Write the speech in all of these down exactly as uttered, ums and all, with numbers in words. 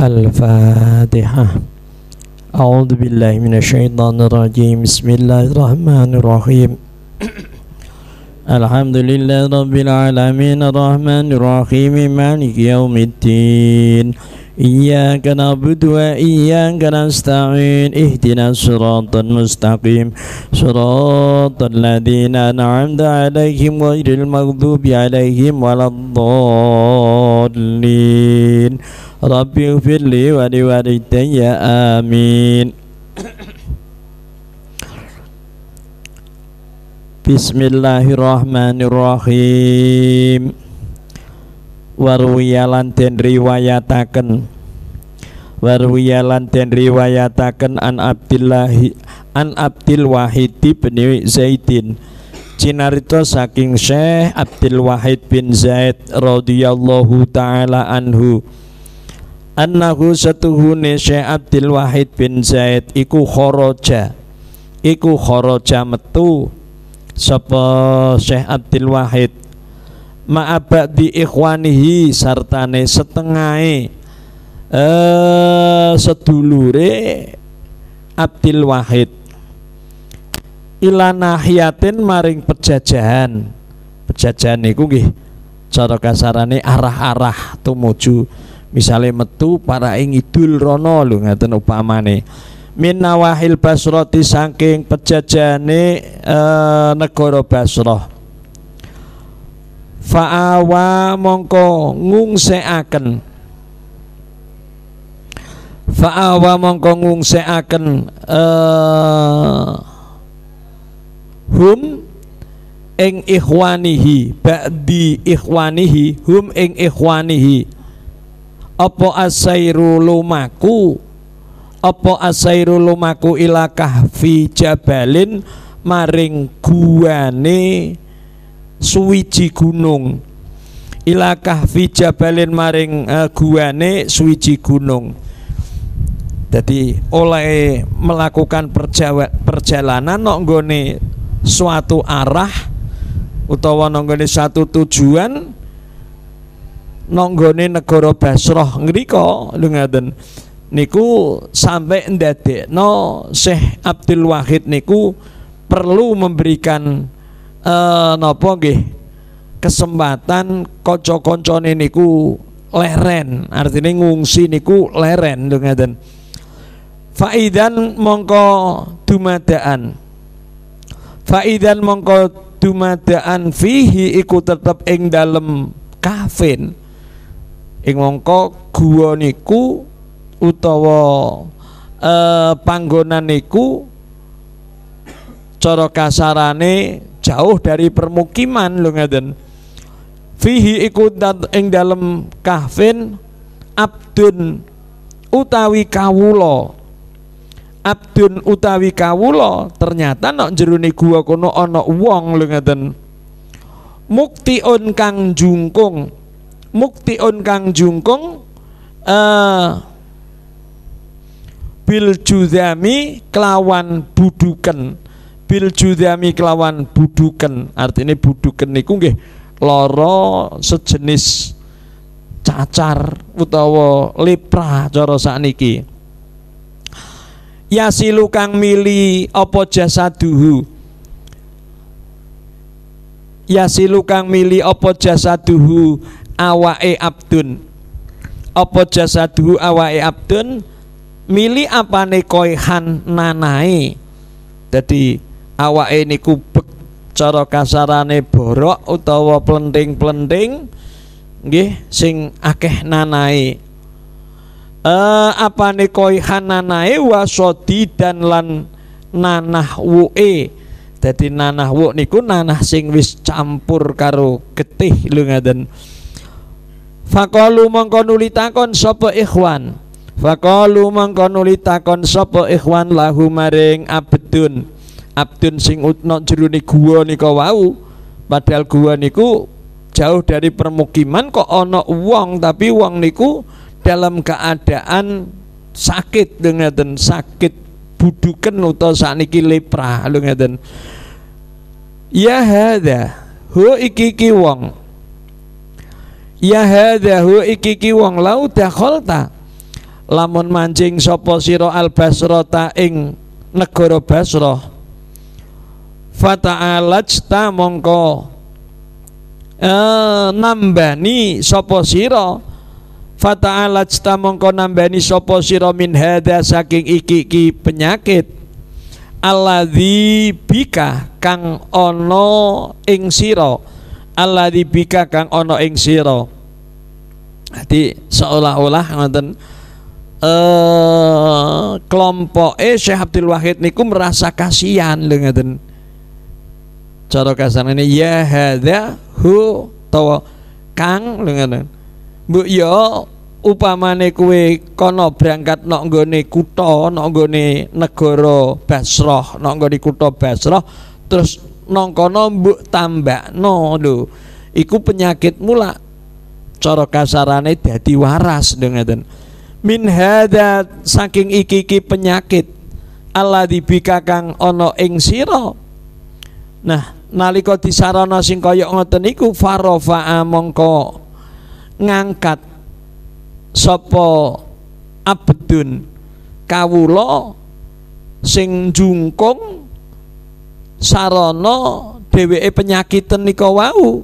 Al-Fatihah. A'udzu billahi minasyaitonir rajim. Bismillahirrahmanirrahim. Alhamdulillahi rabbil alamin arrahmanir rahim maliki yaumiddin. Iyyaka na'budu wa iyyaka nasta'in. Ihdinas siratal mustaqim. Siratal ladzina an'amta 'alaihim ghairil maghdubi 'alaihim waladdallin. Rabbi ighfirli wa liwalidayya amin. Bismillahirrahmanirrahim. Warwiyalan den riwayataken Warwiyalan den riwayataken an Abdillahi an Abdil Wahid bin Zaidin cinarita saking Syekh Abdul Wahid bin Zaid radhiyallahu taala anhu annahu satuhune Syekh Abdul Wahid bin Zaid iku kharaja iku kharaja metu sapa Syekh Abdul Wahid ma'abak di ikhwanihi sartane setengahe eh sedulure Abdul Wahid ila nahiyatin maring pejajahan. Pejajahan niku nggih cara kasarane arah-arah tumuju misale metu para ing idul rono lho ngaten upamane min nawahil Basrati saking pejajane e, negara Basrah. Fa'awa mongko ngungseaken Fa'awa mongko ngungseaken e, hum ing ikhwanihi ba'di ikhwanihi hum ing ikhwanihi apa asairu lumaku apa asairu lumaku ila kahfi jabalin maring guane suwiji gunung ila kahfi jabalin maring uh, guane suwiji gunung. Jadi oleh melakukan perjawa, perjalanan nok nggone suatu arah utawa nok nggone satu tujuan nok nggone negara Basrah ngrika lho ngaten niku sampai ndadekno Syekh Abdul Wahid niku perlu memberikan eh, napa nggih kesempatan kanca-kancane niku leren, artinya ngungsi niku leren lho ngaten. Faidan mongko dumadaan Faidan mongko dumadaan fihi iku tetep ing dalem kafin ing mongko gua niku utawa eh, panggonan niku cara kasarane jauh dari permukiman lho ngaten. Fihi iku ing dalem kahfin abdun utawi kawula. Abdun utawi kawula ternyata nok jerone gua kono ana wong lho ngaten. Muktiun kang jungkung Muktiun kang jungkung eh bil judami kelawan buduken bil judami kelawan buduken artinya buduken niku nggih lara sejenis cacar utawa lepra cara sakniki. Yasilu kang mili apa jasaduhu Yasilu kang mili apa jasaduhu awake abdun apa jasaduhu awake abdun mili apane koihan nanae. Jadi awake niku bek cara kasarane borok utawa plenting-plenting nggih sing akeh nanae. Eh apane koihan nanae wasodi dan lan nanah wuke. Dadi nanah wuk niku nanah sing wis campur karo getih lho ngaten. Faqalu mongko nuli takon sapa ikhwan Faqalu mangka nuli takon sapa ikhwan lahu maring abdun abdun sing utna jerone gua nika wau. Padahal gua niku jauh dari permukiman kok ana wong, tapi wong niku dalam keadaan sakit dengan sakit buduken utawa sakniki lepra lho ngeten. Ya hadza hu iki iki wong Ya hadza hu iki iki wong lau dakhalta lamun mancing sapa sira al Basrata ing negara Basrah fata'alajta mongko eh, nambani sapa sira fata'alajta mongko nambani sapa sira min hadza saking iki-iki penyakit alladzi bika kang ana ing sira alladzi bika kang ana ing sira. Jadi seolah-olah ngoten eh kelompoke Syekh Abdul Wahid niku merasa kasihan lho ngoten. Cara kasarane ya hadza hu tawa kang lho ngoten. Mbok ya upamane kowe kono berangkat nok nggone kutha, nok nggone negara Basrah, nok nggone kutha Basrah terus nang kono mbok tambakno lho. Iku penyakitmu lah cara kasarane dadi waras ngoten. Min hadza saking iki-iki penyakit alladzi bika kang ana ing sira. Nah, nalika disarana sing kaya ngoten iku farafa mongko ngangkat sapa abdun kawula sing jungkung sarana dheweke penyakiten nika wau.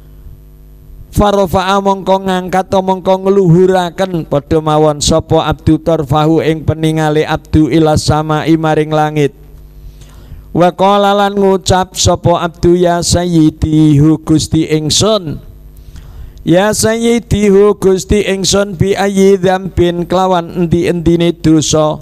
Farafa mongko ngangkat mongko ngluhuraken padha mawon sapa abdu tarfahu ing peningale abdu ila samai maring langit. Wa qala lan ngucap sapa abdu ya sayyidi hu Gusti ingsun. Ya sayyidi hu Gusti ingsun bi ayyi dzambin kelawan endi-endine dosa.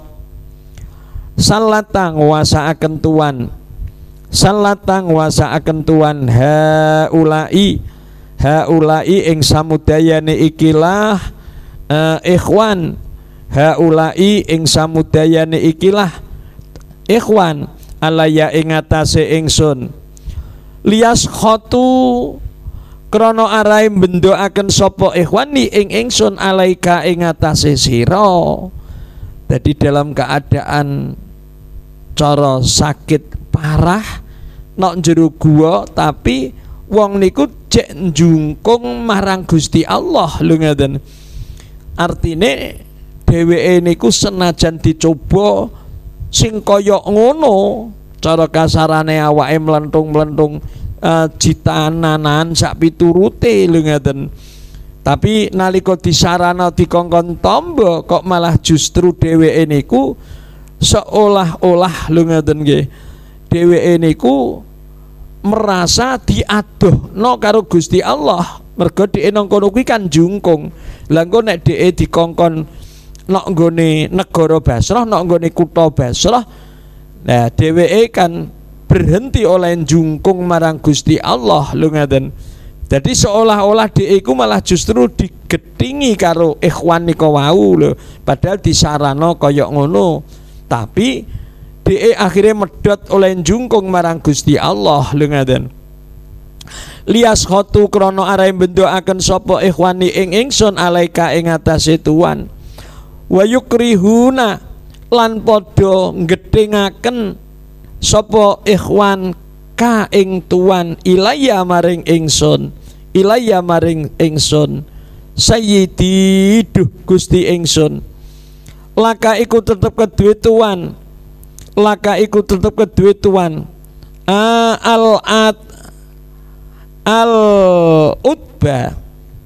Salatang wasaaken tuan. Salatang wasaaken tuan haulai haulai ing samudayane ikilah uh, ikhwan haulai ing samudayane ikilah ikhwan alaya ing atase ingsun lias khotu krana arai bendoaken sapa ikhwani ing ingsun alaika ing atase sira. Jadi dalam keadaan cara sakit parah nok jero gua tapi wong niku cek njungkung marang Gusti Allah lho ngaten. Artine dheweke niku senajan dicoba sing kaya ngono, cara kasarane awake mlentung-mlentung uh, jitananan sak piturute lho ngaten. Tapi nalika disarana dikongkon tombo kok malah justru dheweke niku seolah-olah lho ngaten nggih. Dheweke niku merasa diadohno karo Gusti Allah mergo dhek nang kono kuwi kan jungkung. Lah engko nek dhek dikongkon nok nggone negara Basrah, nok nggone kutha Basrah, nah dheweke kan berhenti oleh jungkung marang Gusti Allah lho ngaten. Jadi seolah-olah dhek iku malah justru digedhingi karo ikhwan nika wau lho, padahal disarana kaya ngono. Tapi dhek akhirnya medhot oleh jungkung marang Gusti Allah lho ngaten. Lias khotu krana arahe bendoaken sapa ikhwani ing ingsun alaika ing atase tuan. Wa yukrihuna lan padha nggethingaken sapa ikhwan ka ing tuan ilaya maring ingsun. Ilaya maring ingsun. Sayyidi duh Gusti ingsun. Laka iku tetep kedue tuan. Laka iku tetep kedue tuan uh, al at al utba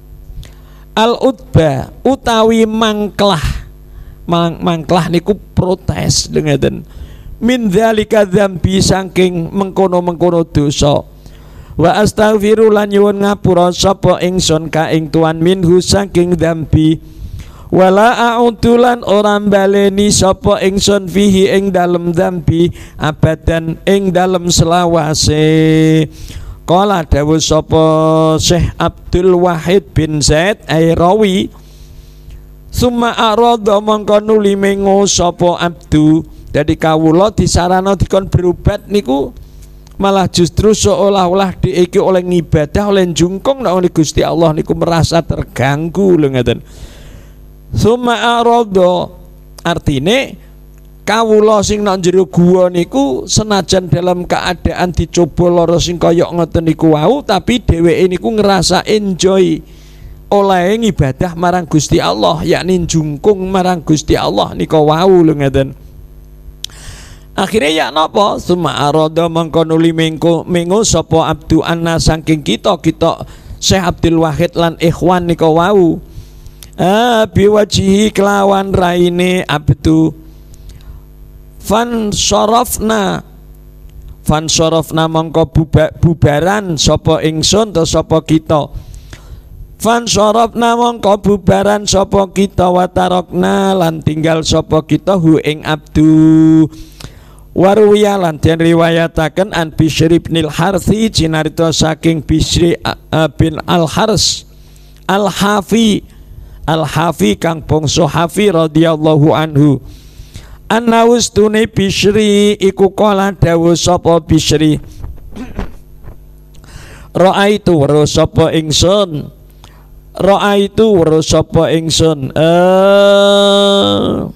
al utba utawi mangklah Mang, mangklah niku protes dengaden min dzalika dzambi saking mengkono-mengkono dosa wa astaghfiru lan nyuwun ngapura sapa ingsun ka ing tuan minhu saking dzambi wala a'udulan orang baleni sapa ingsun fihi ing dalem dzambi abadan ing dalem selawase. Qala dawuh sapa Syekh Abdul Wahid bin Zaid Airawi summa arada mongko nuli mengo sapa abdu. Dadi kawula disarana dikon berobat niku malah justru seolah-olah dhek iki oleh ngibadah oleh jungkung nek oleh Gusti Allah niku merasa terganggu lho ngaten. Summa arada artine kawula sing nang jero gua niku senajan dalam keadaan dicoba lara sing kaya ngoten niku wau tapi dheweke niku ngerasa enjoy oleh ibadah marang Gusti Allah, yakni jungkung marang Gusti Allah nika wau lho ngeten. Akhirnya ya napa summa arada mangko nuli mengko mengo sapa abdu anna saking kita kita Syekh Abdul Wahid lan ikhwan nika wau ah biwajihi kelawan raine abdu fan syarafna fan syarafna mangko bubaran sapa ingsun to sapa kita fan syarafna mangko bubaran sapa kita watarokna lan tinggal sapa kita hu ing abdu warwiya lan den riwayataken an Bishr bin al-Harthi cinarita saking Bishr bin al-Hars al-Hafi al-Hafi kang bangsa Hafi radhiyallahu anhu anna ustune Bishri iku kala dawuh sapa Bishri Ra'aitu weruh sapa ingsun Ra'aitu weruh sapa ingsun eh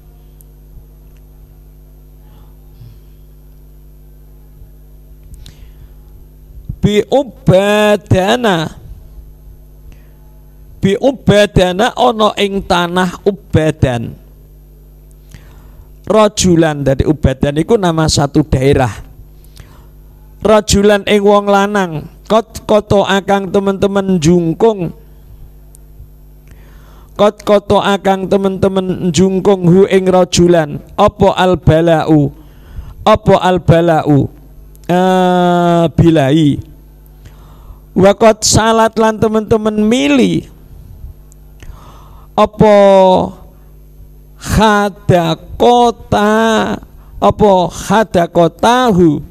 bi ubadana bi ubadana ana ing tanah Ubadan rajulan. Dari Ubadan iku nama satu daerah. Rajulan ing wong lanang kot koto akang temen-temen jungkung kot koto akang temen-temen jungkung hu ing rajulan apa al balau apa al balau uh, bilai wakot salat lan temen-temen mili apa hadakota apa hadakotahu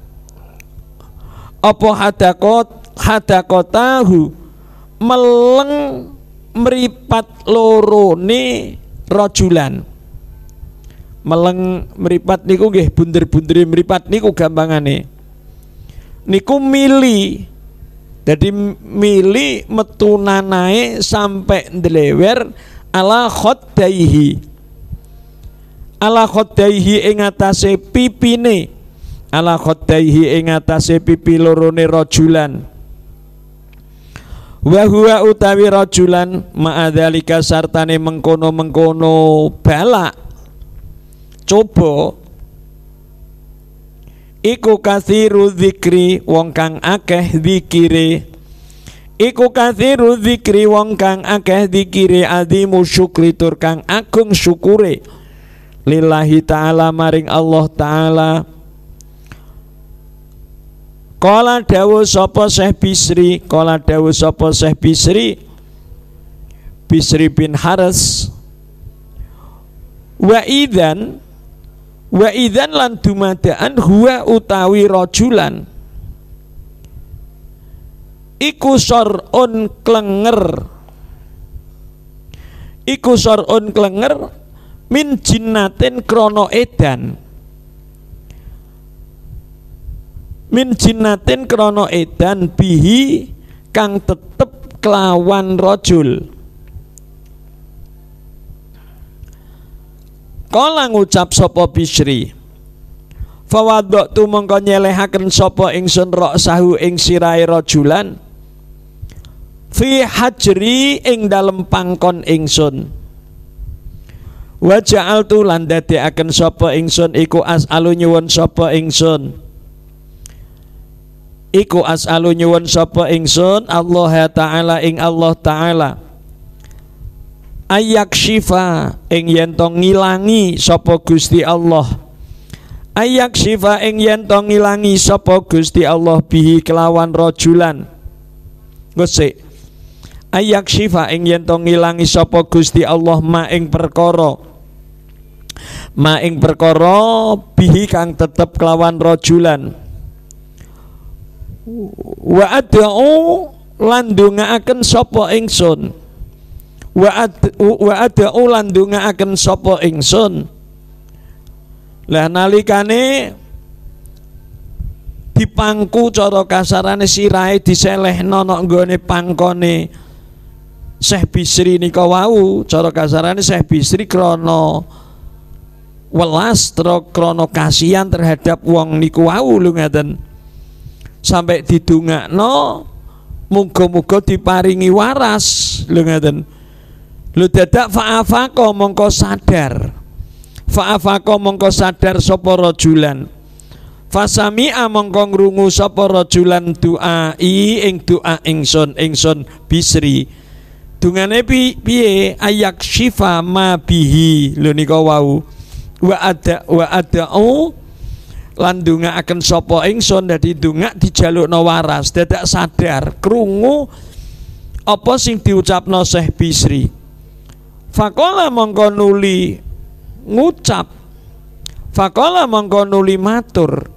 apa hadakot hadakotahu meleng meripat lorone rajulan. Meleng meripat niku nggih bunder-bundere meripat niku gampangane niku mili. Jadi mili metu nanae sampai ndlewer ala khoddaihi ala khoddaihi ing atase pipine ala khoddaihi ing atase pipi lorone rajulan wa huwa utawi rajulan ma'adzalika sartane mengkono-mengkono balak coba iku kathiru dzikri wong kang akeh dzikire iku kathiru dzikri wong kang akeh dzikire azimu syukri tur kang agung syukure lillahi ta'ala maring Allah ta'ala. Kala dawuh sapa Syekh Bisri kala dawuh sapa Syekh Bisri Bisri bin Haris wa idzan wa idzan lan dumadaan huwa utawi rajulan iku sor'un klenger iku sor'un klenger min jinnatin krono edan min jinnatin krono edan bihi kang tetep kelawan rajul. Kala ngucap sapa Bisri fawadhtu mongko nyelehaken sapa ingsun rok sahu ing sirahe rajulan fi hajri ing dalem pangkon ingsun wa ja'altu lan dadekaken sapa ingsun iku as'alu nyuwun sapa ingsun iku as'alu nyuwun sapa ingsun Allah taala ing Allah taala ayak syifa ing yen to ngilangi sapa Gusti Allah ayak syifa ing yen to ngilangi sapa Gusti Allah bihi kelawan rajulan gosik ayak syifa ing yen to ngilangi sapa Gusti Allah ma ing perkara ma ing perkara bihi kang tetep kelawan rajulan wa ad'u lan ndongaaken sapa ingsun wa ad'u lan ndongaaken sapa ingsun. Lah nalikane dipangku cara kasarane sirahe diselehno nang nggone pangkone Syekh Bisri nika wau cara kasarane Syekh Bisri krana welas krana kasihan terhadap wong niku wau lho ngaten sampai didongakno muga-muga diparingi waras lho ngaten. Lho dadak fa'afaqo mongko sadar. Fa'afaqo mongko sadar sapa rajulan. Fasami'a mongko ngrungu sapa rajulan du'ai ing doa ingsun ingsun Bisri. Dungane piye ayak syifa ma bihi lho nika wau. Wa ada wa ada'u lan ndongaaken sapa ingsun dadi ndongak dijalukna waras dadak sadar krungu apa sing diucapno Syekh Bisri. Faqala mongko nuli ngucap, faqala mongko nuli matur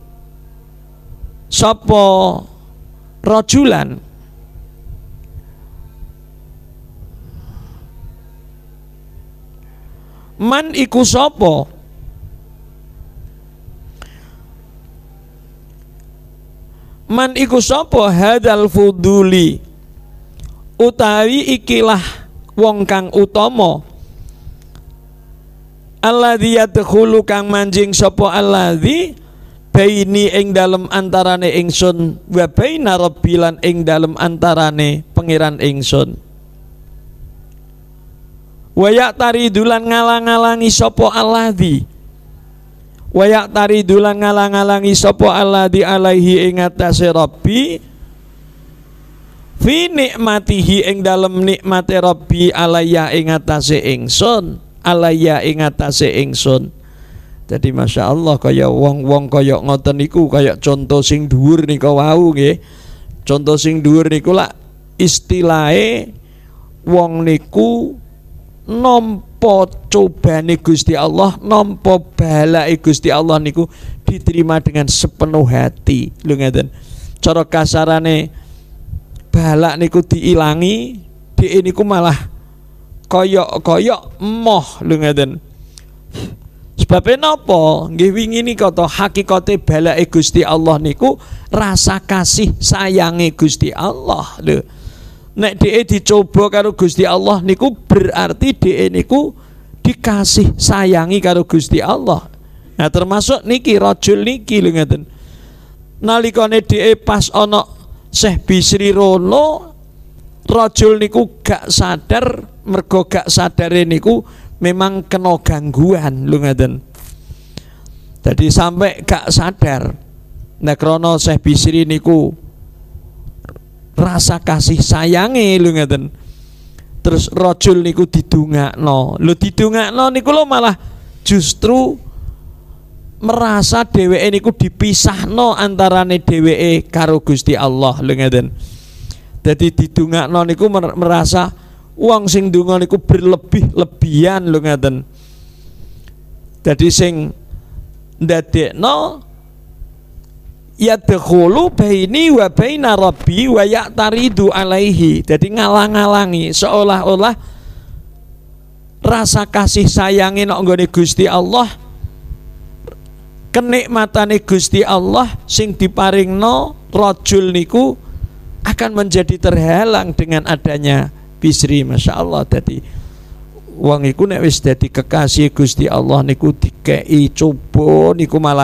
sapa rajulan, man iku sapa man iku sapa hadal fuduli utawi ikilah wong kang utama alladzi yadkhulu kang manjing sapa alladzi baini ing dalem antarane ingsun wa baina rabbilan ing dalem antarane pangeran ingsun wayak taridulan ngalang-alangi sapa alladzi wayak taridulan ngalang-alangi sapa alladzi alaihi ing atase Rabbi fi nikmatihi ing dalem nikmate Rabbi alaya ing atase ingsun alaya ing atase ingsun. Jadi masya Allah kaya wong-wong kaya ngoten niku kaya contoh sing dhuwur nika wau nggih. Contoh sing dhuwur niku lak istilahe wong niku nampa cobane Gusti Allah, nampa balae Gusti Allah niku diterima dengan sepenuh hati. Lho ngeten. Cara kasarane balak niku diilangi, dhek niku malah koyok-koyok emoh lho ngeten. Sebabnya napa? Nggih wingi nika to hakikate balake Gusti Allah niku rasa kasih sayange Gusti Allah lho. Nek dhek dicoba karo Gusti Allah niku berarti dhek niku dikasih sayangi karo Gusti Allah. Nah termasuk niki rajul niki lho ngeten. Nalikane dhek pas ana Syekh Bisri rono rajul niku gak sadar, mergo gak sadare niku memang kena gangguan lho ngeten. Jadi sampai gak sadar. Nek krana Syekh Bisri niku rasa kasih sayange lho ngeten. Terus rajul niku didongakno. Lho didongakno niku lho malah justru merasa dheweke niku dipisahno antarane dheweke karo Gusti Allah lho ngeten. Dadi didongakno niku merasa wong sing ndonga niku berlebih-lebihan lho ngeten. Dadi sing ndadekno yadkhulu baini wa baina rabbi wa ya'taridu alaihi. Dadi ngalang-alangi seolah-olah rasa kasih sayange nek nggone Gusti Allah, kenikmatane Gusti Allah sing diparingno rajul niku akan menjadi terhalang dengan adanya Bisri. Masya Allah. Tadi wong iku nek wis dadi kekasih Gusti Allah niku dikei coba niku malah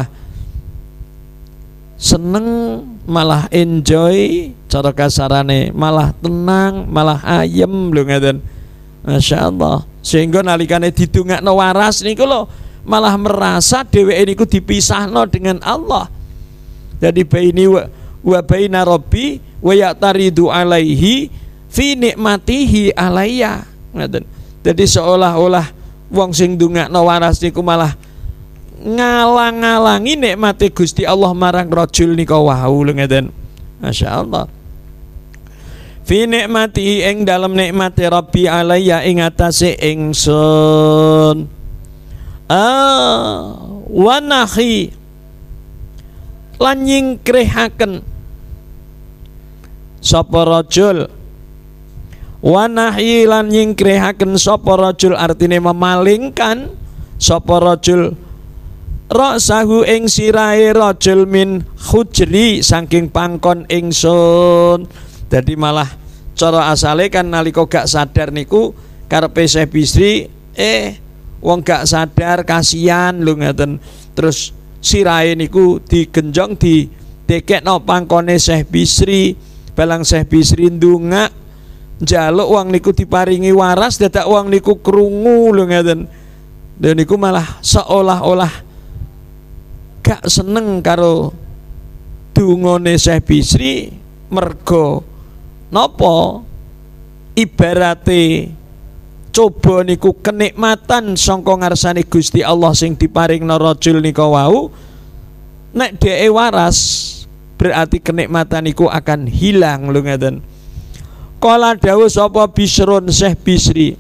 seneng, malah enjoy, cara kasarane malah tenang, malah ayem lho ngeten. Masya Allah. Sehingga nalikane didongakno waras niku lho malah merasa dheweke niku dipisahno dengan Allah. Jadi baini wa, wa baina rabbi wa ya'taridu alaihi fi nikmatihi alayya. Jadi seolah-olah wong sing ndongakno waras niku malah ngalang-alangi nikmate Gusti Allah marang rajul nika wau lho ngeten. Masyaallah. Fi nikmatihi ing dalem nikmate Rabbi alayya ing atase ingsun. Ah wa nahi lan nyingkrihaken sapa rajul, wa nahi lan nyingkrihaken sapa rajul artine memalingkan sapa rajul ra'sahu ing sirahe rajul min khujri saking pangkon ingsun. Dadi malah cara asale kan nalika gak sadar niku karepe Syekh Bisri eh wong gak sadar kasihan lho ngeten. Terus sirahe niku digenjong di dekekno pangkone Syekh Bisri. Balang Syekh Bisri ndongak njaluk wong niku diparingi waras, dadak wong niku krungu lho ngeten. Lha niku malah seolah-olah gak seneng karo dungane Syekh Bisri mergo napa ibarate coba niku kenikmatan sangka ngarsane Gusti Allah sing diparingna rajul nika wau, nek dheke waras berarti kenikmatan niku akan hilang lho ngeten. Kala dawuh sapa Bisrun Syekh Bisri,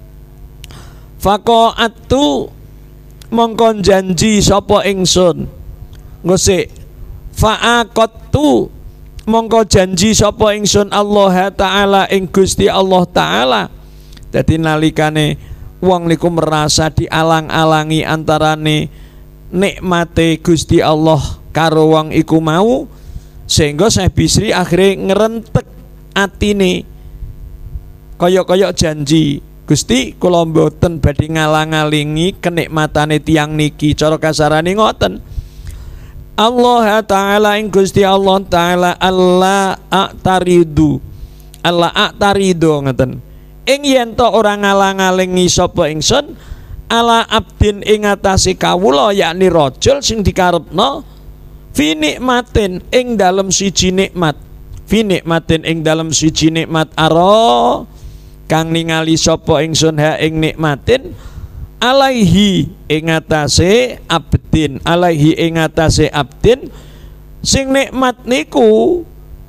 faqa'atu mongko janji sapa ingsun ngosik fa'aqattu mongko janji sapa ingsun Allah taala ing Gusti Allah taala. Dadi nalikane wong niku merasa dialang-alangi antarane nikmate Gusti Allah karo wong iku mau, sehingga Syekh Bisri akhire ngrentek atine kaya-kaya janji, Gusti kula mboten badhe ngalang-alingi kenikmatane tiyang niki. Cara kasarane ngoten, Allah taala ing Gusti Allah taala Allah a'taridu Allah a'taridu ngeten ing yen to ora ngalang-alingi sapa ingsun ala abdin ing atase kawula yakni rajul sing dikarepna fi nikmatin ing dalem siji nikmat fi nikmatin ing dalem siji nikmat ara kang ningali sapa ingsun ha ing nikmatin alaihi ing atase abdin alaihi ing atase abdin sing nikmat niku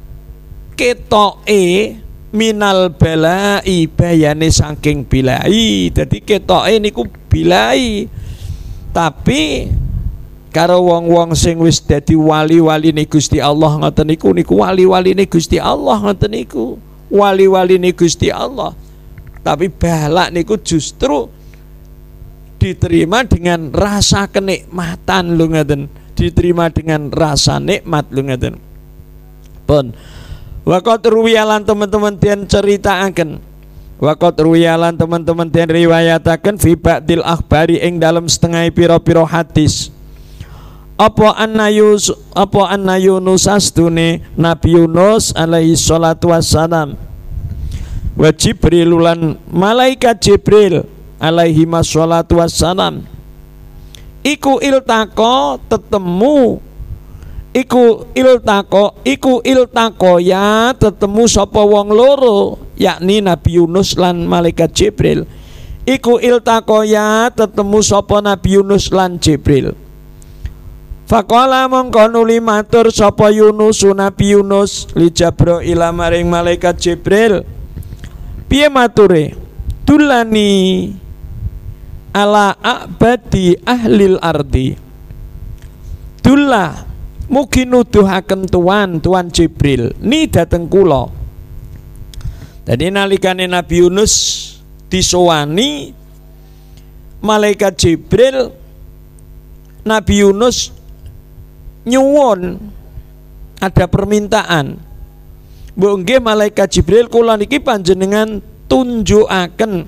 ketoke minal balai bayane saking bilai. Dadi ketoke niku bilai, tapi karo wong-wong sing wis dadi wali-waline Gusti Allah ngoten niku niku wali-waline Gusti Allah ngoten niku wali-waline Gusti Allah, tapi balak niku justru diterima dengan rasa kenikmatan lho ngeten, diterima dengan rasa nikmat lho ngeten. Pun waqat ruwiyalan teman-teman tian ceritaaken, waqat ruwiyalan teman-teman tian riwayataken fi ba'dil akhbari ing dalam setengah pira-pira hadis apa anna Yus apa anna Yunus astune Nabi Yunus alaihi salatu wassalam wa Jibril lan malaikat Jibril alaihi wassalatu wassalam iku iltaqo tetemu iku iltaqo iku iltaqo ya tetemu sapa wong loro yakni Nabi Yunus lan malaikat Jibril. Iku iltaqo ya tetemu sapa Nabi Yunus lan Jibril. Faqala mongko nuli matur sapa Yunus Nabi Yunus li Jibril maring malaikat Jibril. Piye mature? Dulani ala abadi ahlil ardi. Dullah mugi nuduhaken tuan tuan Jibril ni dateng kula. Jadi nalikane Nabi Yunus disowani malaikat Jibril, Nabi Yunus nyuwun ada permintaan. Mbok nggih malaikat Jibril kula niki panjenengan tunjukaken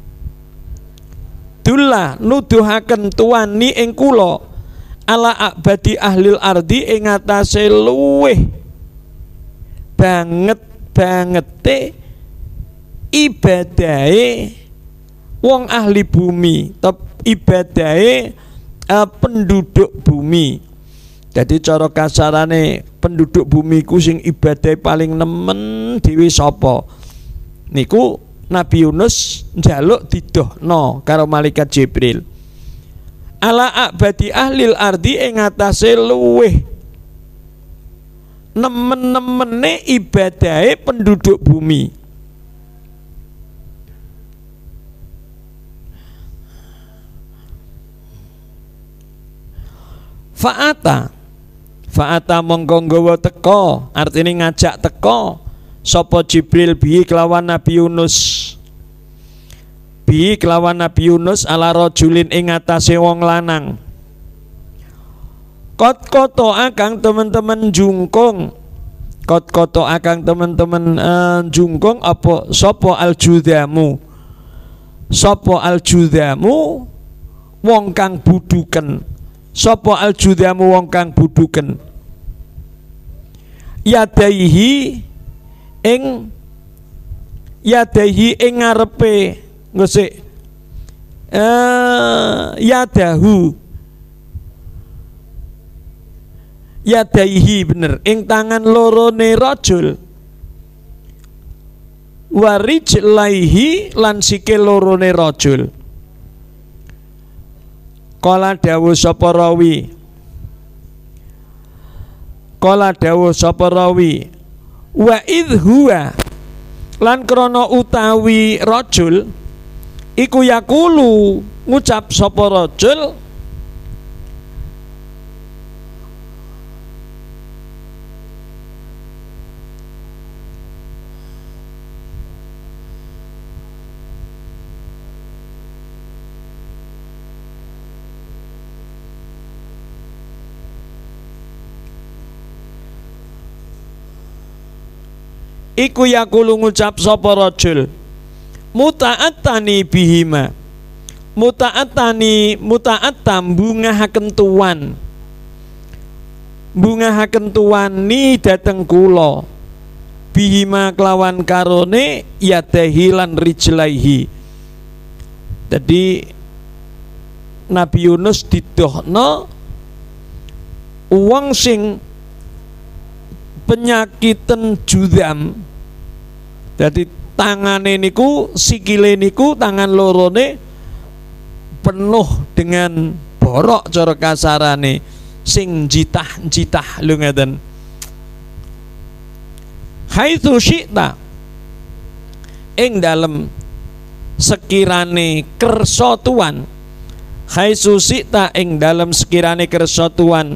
dullah nuduhaken tuan ni ing kula ala abadi ahlil ardi ing atase luweh banget bangete ibadahe wong ahli bumi, top ibadahe uh, penduduk bumi. Jadi cara kasarane penduduk bumi ku sing ibadahe paling nemen dhewe sapa? Niku Nabi Yunus njaluk didohno karo malaikat Jibril. Ala abadi ahlil ardi ing atase luweh nemen-nemene ibadahe penduduk bumi. Fa'ata Fa'ata mongko nggawa teka, artine ngajak teka sapa Jibril bi kelawan Nabi Yunus. Bi kelawan Nabi Yunus ala rajulin ing atase wong lanang. Kot koto akang teman-teman jungkung. Kot koto akang teman-teman uh, jungkung apa sapa al-judhamu. Sapa al-judhamu wong kang buduken. Sapa al-judhamu wong kang buduken. Yadaihi ing yadahi ing ngarepe ngosik eh yadahu yadaihi bener ing tangan lorone rajul warijlaihi lan sikil lorone rajul. Kala dawuh sapa rawi Kala dawuh sapa rawi wa idh huwa lan krana utawi rajul iku yakulu ngucap sapa rajul iku yakulu ngucap sapa rajul muta'attani bihima muta'attani muta'attam bungahaken tuan bungahaken tuan ni dateng kula bihima kelawan karone yadahi lan rijlaihi. Jadi Nabi Yunus didohno wong sing penyakiten judam. Jadi tangane niku sikile niku tangan lorone penuh dengan borok cara kasarane sing jitah-jitah lho ngeten. Haitsu syi'ta ing dalem sekirane kersa tuan haitsu syi'ta ing dalem sekirane kersa tuan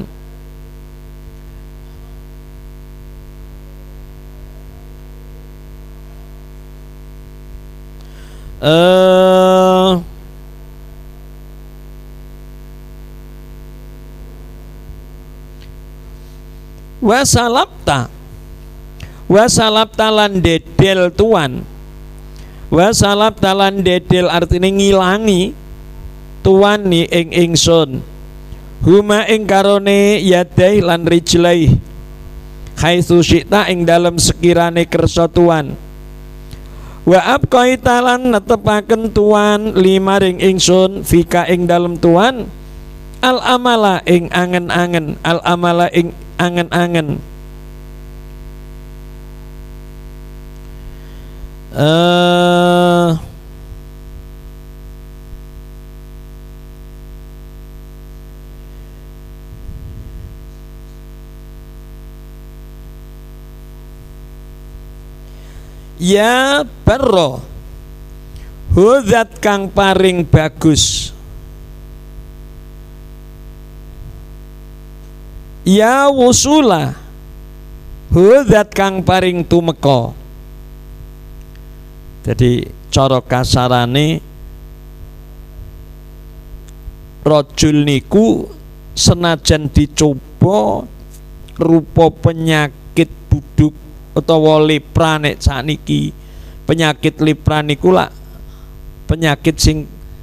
Uh, wasalapta wasalapta lan dedel tuan wasalapta lan dedel artinya ngilangi tuan ni ing ingsun huma ing karone yadai lan rijlai haitsu syi'ta ing dalem sekirane kersa tuan wa abqaita lan netepaken tuan limaring ingsun fika ing dalem tuan al amala ing angen-angen al amala ing angen-angen uh, ya barro hudzat kang paring bagus ya wusula hudzat kang paring tumeka. Jadi cara kasarane rajul niku senajan dicoba rupa penyakit buduk utawa lepra nek sakniki penyakit lepra niku lak penyakit sing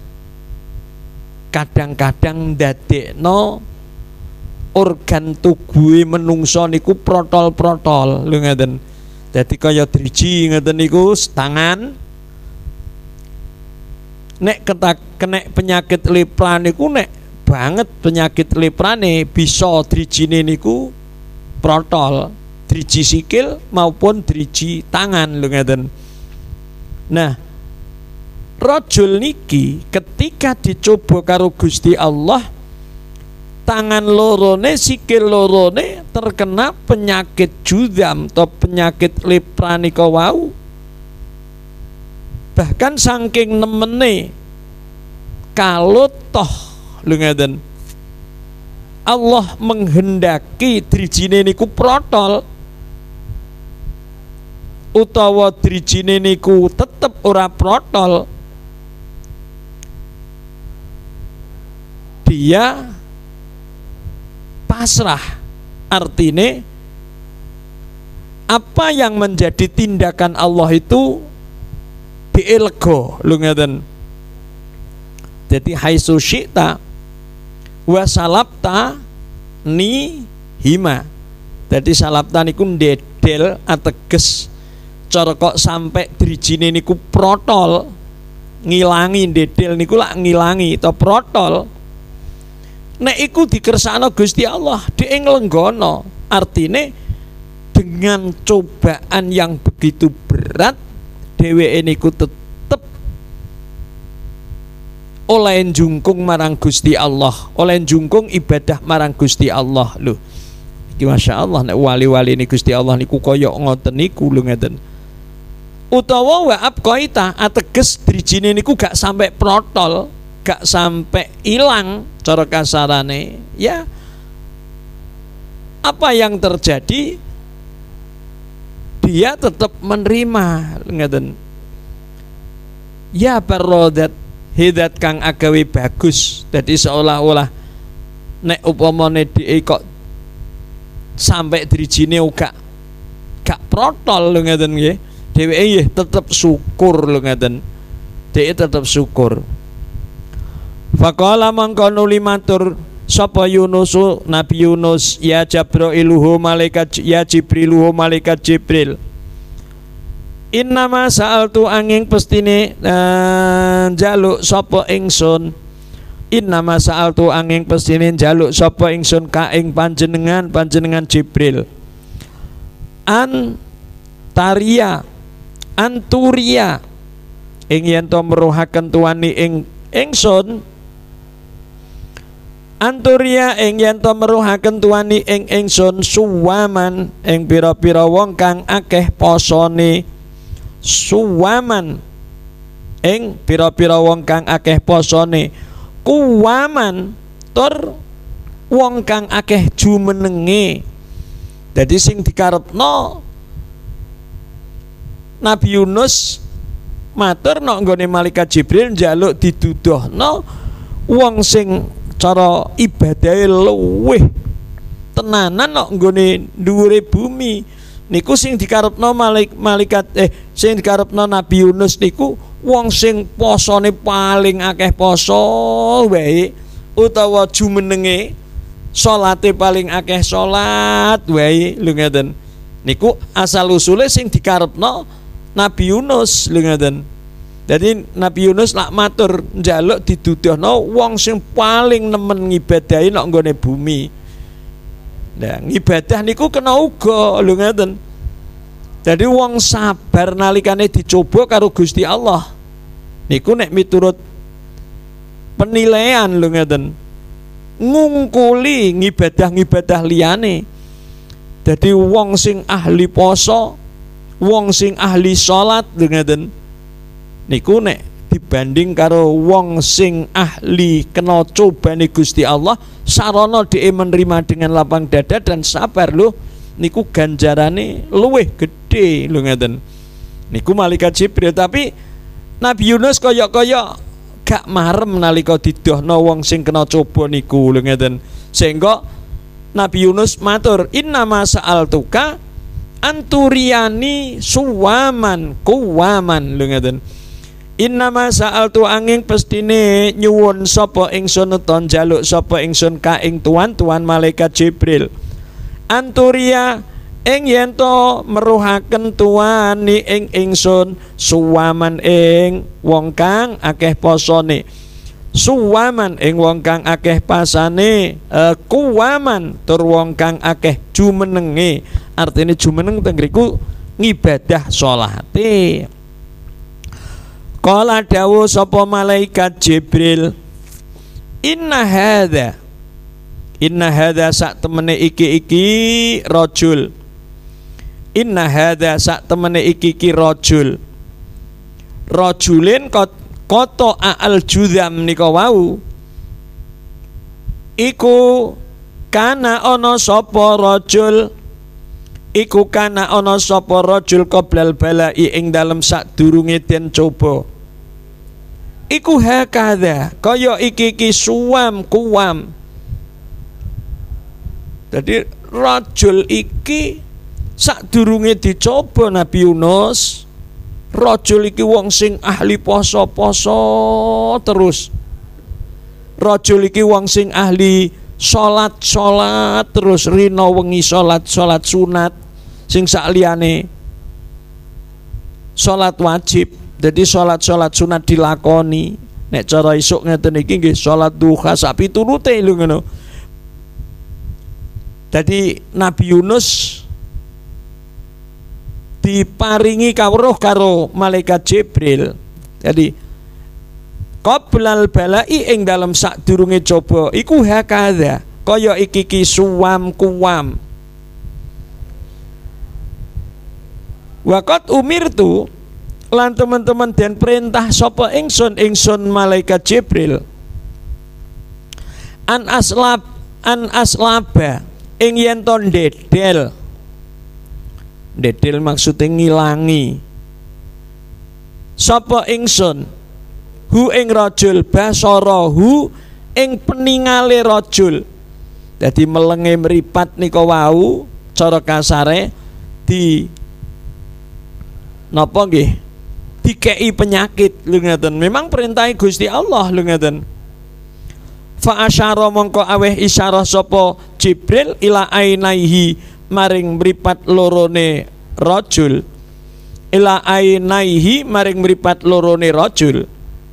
kadang-kadang ndadekno organ tubuhe menungso niku protol-protol lho ngeten. Dadi kaya driji ngeten niku tangan nek ketak kenek penyakit lepra niku nek banget penyakit leprane bisa drijine niku protol driji sikil maupun driji tangan lho ngeten. Nah, rajul niki ketika dicoba karo Gusti Allah tangan lorone sikil lorone terkena penyakit judam atau penyakit lepra nika wau. Bahkan saking nemene kalau toh lho ngeten Allah menghendaki drijine niku protol utawa drijine niku tetep ora protol, dia pasrah. Artine apa yang menjadi tindakan Allah itu dielgo lho ngeten. Jadi haitsu syi'ta wa salapta ni hima. Jadi salapta niku ndedel ateges cara kok sampai drijine niku protol, ngilangi ndedel niku lak ngilangi to protol. Nek iku dikersakno Gusti Allah, dhek nglenggono. Artine dengan cobaan yang begitu berat dheweke niku tetep oleh njungkung marang Gusti Allah, oleh njungkung ibadah marang Gusti Allah. Lho, iki masyaallah nek wali-wali ini Gusti Allah niku kaya ngoten niku lho ngeten. Utawa wa abqaita ateges drijine niku gak sampai protol, gak sampai hilang cara kasarane. Ya, apa yang terjadi? Dia tetap menerima ngeten. Ya barodat hidat kang agawe bagus. Jadi seolah-olah nek upamane dhek kok sampai drijine gak gak protol lho ngeten nggih. Dheweke nggih tetep syukur lho ngeten. Dhek tetep syukur. Faqala mangko nuli matur sapa Yunus, Nabi Yunus, ya Jabrailuhu malaikat, ya Jibriluhu malaikat Jibril. Innama sa'altu angin pestine uh, jaluk sapa ingsun. Innama sa'altu angin pestine jaluk sapa ingsun ka ing panjenengan, panjenengan Jibril. An taria anturia ing yen to meruhaken tuani ing ingsun. Anturia ing yen to meruhaken tuani ing ingsun suwaman ing pira-pira wong kang akeh posone. Suwaman ing pira-pira wong kang akeh posone. Kuwaman tur wong kang akeh jumenenge. Dadi sing dikarepno Nabi Yunus matur nok nggone malaikat Jibril njaluk diduduhno wong sing cara ibadahe luweh tenanan nok nggone dhuwure bumi niku sing dikarepno malaikat eh sing dikarepno Nabi Yunus niku wong sing posone paling akeh poso wae utawa jumenenge salate paling akeh salat wae lho ngeten niku asal usule sing dikarepno Nabi Yunus lho ngeten. Jadi Nabi Yunus lak matur njaluk diduduhno wong sing paling nemen ngibadahi nok nggone bumi. Nah, ngibadah niku kena uga lho ngeten. Jadi wong sabar nalikane dicoba karo Gusti Allah. Niku nek miturut penilaian lho ngeten. Ngungkuli ngibadah-ngibadah liyane. Jadi wong sing ahli poso, wong sing ahli salat lho ngeten. Niku nek dibanding karo wong sing ahli kena cobane Gusti Allah sarana dhek menerima dengan lapang dada dan sabar lho niku ganjarane luwih gedhe lho ngeten. Niku malaikat Jibril. Tapi Nabi Yunus kaya-kaya gak marem nalika didohno wong sing kena coba niku lho ngeten. Sehingga Nabi Yunus matur innama sa'altuka anturiani suwaman kuwaman lho ngeten. Innama sa'altu angin pestine nyuwun sapa ingsun utawa njaluk sapa ingsun ka ing tuan tuan malaikat Jibril. Anturia ing yen to meruhaken tuani ing ingsun suwaman ing wong kang akeh posone. Suwaman ing wong kang akeh pasane, uh, kuwaman tur wong kang akeh jumenenge. Artine jumeneng teng ngriku ngibadah salate. Qala dawu sapa malaikat Jibril inna hadza inna hadza sak temene iki iki rajul inna hadza sak temene iki iki rajul rajulin koto al judam nika wau iku kana ana sapa rajul iku kana ana sapa rajul qoblal balai ing dalem sadurunge den coba. Iku hakadha kaya iki-iki suwam kuwam. Jadi rajul iki sadurunge dicoba Nabi Yunus, rajul iki wong sing ahli poso-poso terus. Rajul iki wong sing ahli salat-salat terus rina wengi salat-salat sunat sing sak liyane salat wajib. Jadi salat-salat sunat dilakoni. Nek cara isuk ngeten iki nggih salat duha sak piturute lho ngono. Dadi Nabi Yunus diparingi kawruh karo malaikat Jibril. Jadi qoblal balai ing dalam sadurunge coba iku hakadha kaya iki ki suwam kuwam. Waqat umirtu lan teman-teman dan perintah sapa ingsun ingsun malaikat Jibril an aslab an aslaba ing yen to ndedel. Ndedel maksudnya ngilangi sapa ingsun hu ing rajul basara hu ing peningale rajul. Dadi melenge mripat nika wau cara kasare di napa nggih dikei penyakit lho ngeten. Memang perintah Gusti Allah lho ngeten. Fa asyara mongko aweh isyarah sapa Jibril ila ainaihi maring mripat lorone rajul. Ila ainaihi maring mripat lorone rajul.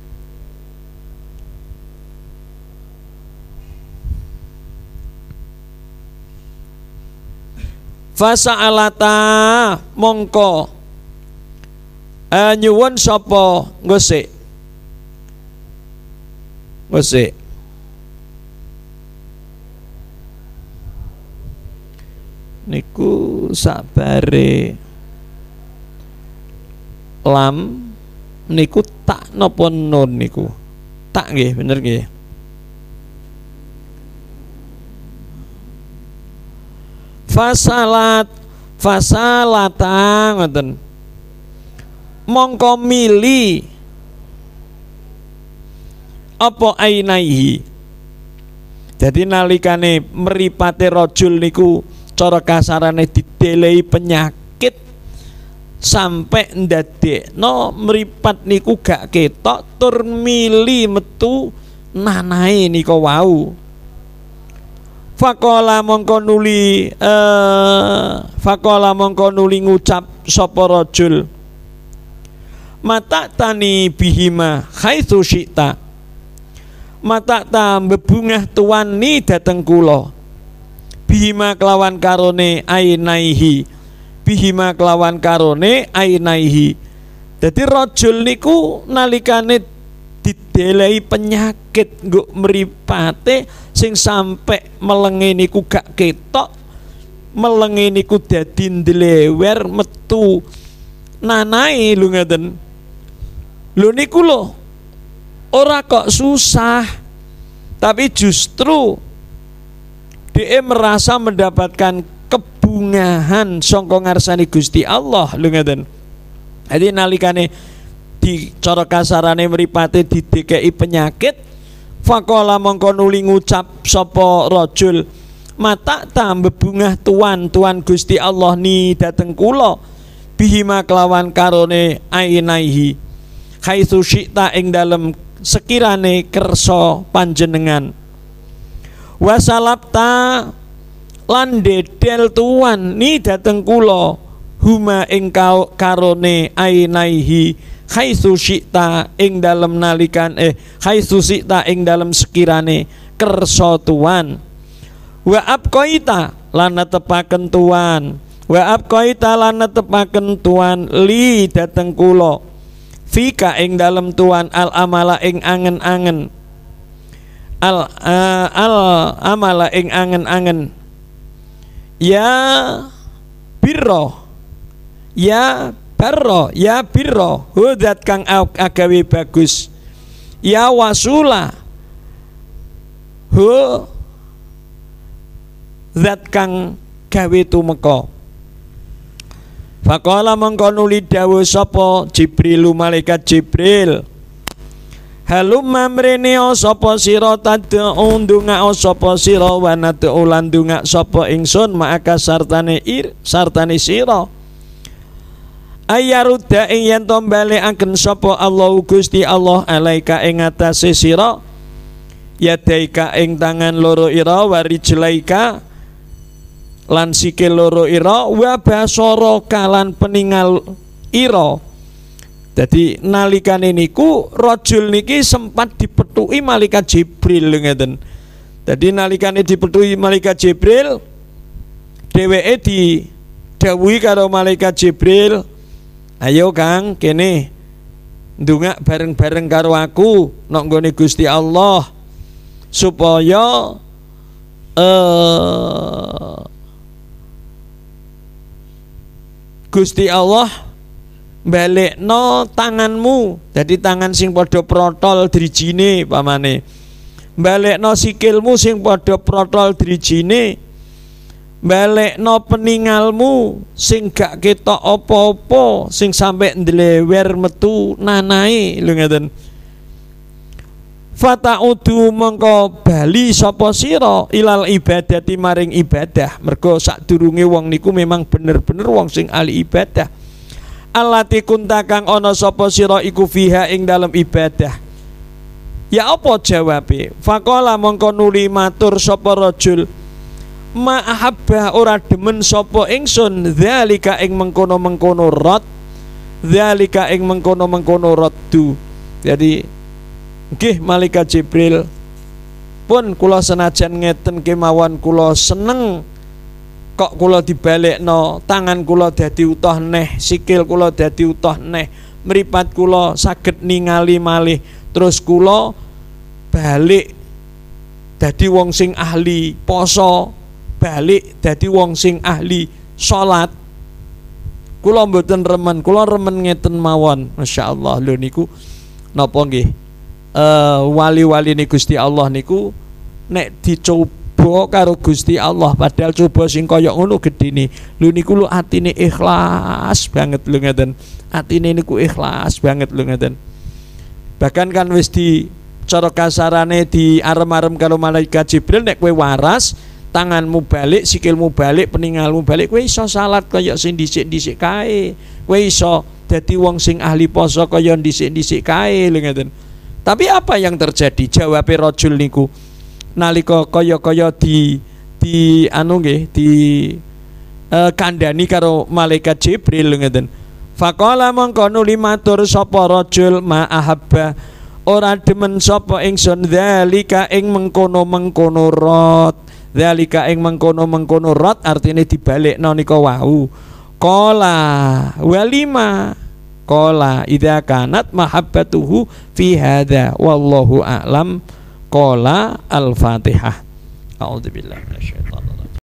Fasa'alata mongko uh, nyuwun sapa ngosik ngosik niku sabare lam niku tak napa nun niku tak nggih bener nggih. Fasalat fasalata ngoten mongko mili apa ainaihi. Jadi nalikane mripate rajul niku cara kasarane didelehi penyakit sampai ndadekno mripat niku gak ketok tur mili metu nanahe nika wau. Fakola mongko nuli eh, fakola mongko nuli ngucap sapa rajul mata tani bihima haitsu syi'ta. Mata ta bebungah tuan ni dateng kula bihima kelawan karone ainaihi bihima kelawan karone ainaihi. Dadi rajul niku nalikane didelehi penyakit nggo mripate sing sampe melenge niku gak ketok, melenge niku dadi ndlewer metu nanae lho ngeten. Lho niku lho ora kok susah, tapi justru dia merasa mendapatkan kebungahan sangka ngarsane Gusti Allah lho ngeten. Jadi nalikane di cara kasarane mripate didekeki penyakit, faqala mongko nuli ngucap sapa rajul mata tambah bungah tuan tuan Gusti Allah ni dateng kula bihima kelawan karone ainaihi haitsu syi'ta ing dalem sekirane kersa panjenengan wasalapta lan dedel tuan ni dateng kula huma ing karone ainaihi haitsu syi'ta ing dalem nalikan eh haitsu syi'ta ing dalem sekirane kersa tuan wa abqaita lan netepaken tuan wa abqaita lan netepaken tuan li dateng kula fika ing dalem tuan al amala ing angen-angen al uh, al amala ing angen-angen ya birro ya barro ya birro hudat kang agawe bagus ya wasula hu zat kang gawe tumeka. Faqala mongko nuli dawuh sapa Jibril malaikat Jibril halumma mrene sapa sira tad'u ndonga sapa sira wa nad'u lan ndonga sapa ingsun maka sartane ir sartane sira ayaruda ing yen to balekaken sapa Allah Gusti Allah alaika ing atase sira yadaika ing tangan loro ira warijlaika lan sikil loro ira wa basara kalan peningal ira Jadi nalikane niku rajul niki sempat dipethuki malaikat Jibril ngeten. Jadi nalikane dipethuki malaikat Jibril, dheweke didhawuhi karo malaikat Jibril, "Ayo Kang, kene ndongak bareng-bareng karo aku nang nggone Gusti Allah supaya eh Gusti Allah balekno tanganmu, jadi tangan sing padha protol drijine pamane. Balekno sikilmu sing padha protol drijine. Balekno peningalmu sing gak ketok apa-apa, sing sampe ndlewer metu nanae lho ngeten. Fataudu mongko bali sapa sira ilal ibadati maring ibadah. Mergo sadurunge wong niku memang bener-bener wong sing ahli ibadah. Allati kunta kang ana sapa sira iku fiha ing dalem ibadah. Ya apa jawabe? Faqala mongko nuli matur sapa rajul, ma ahabba ora demen sapa ingsun zalika ing mengkono-mengkono rad, zalika ing mengkono-mengkono raddu. Jadi nggih malaikat Jibril pun kula senajan ngeten kemawon kula seneng kok kula dibalekno, tangan kula dadi utuh neh, sikil kula dadi utuh neh, mripat kula saged ningali malih, terus kula balik dadi wong sing ahli poso, balik dadi wong sing ahli salat. Kula mboten remen, kula remen ngeten mawon. Masyaallah lho niku napa nggih? Eh wali-wali ni Gusti Allah niku nek dicoba karo Gusti Allah padahal coba sing kaya ngono gedene lho niku lho atine ikhlas banget lho ngeten, atine niku ikhlas banget lho ngeten. Bahkan kan wis di cara kasarane di arem-arem karo malaikat Jibril, nek kowe waras tanganmu balik, sikilmu balik, peningalmu balik, kowe iso salat kaya sing dhisik-dhisik kae, kowe iso dadi wong sing ahli poso kaya dhisik-dhisik kae lho ngeten. Tapi apa yang terjadi? Jawabe rajul niku nalika kaya-kaya di di anu nggih di uh, kandhani karo malaikat Jibril ngeten. Faqala mongko nuli matur sapa rajul ma ahabba ora demen sapa ingsun zalika ing mengkono-mengkono rot. Zalika ing mengkono-mengkono rot artine dibalekno nika wau. Qala walima qala idza kanat mahabbatuhu fi hadza wallahu a'lam. Qala al-Fatihah. A'udzubillahi minasyaitonir